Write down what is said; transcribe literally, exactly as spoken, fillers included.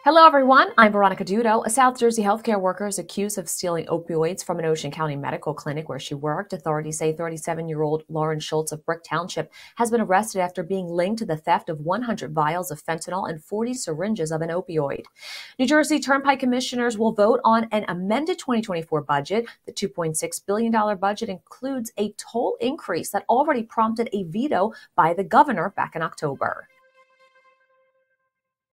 Hello, everyone. I'm Veronica Dudo. A South Jersey healthcare worker is accused of stealing opioids from an Ocean County medical clinic where she worked. Authorities say thirty-seven-year-old Lauren Schultz of Brick Township has been arrested after being linked to the theft of one hundred vials of fentanyl and forty syringes of an opioid. New Jersey Turnpike commissioners will vote on an amended twenty twenty-four budget. The two point six billion dollars budget includes a toll increase that already prompted a veto by the governor back in October.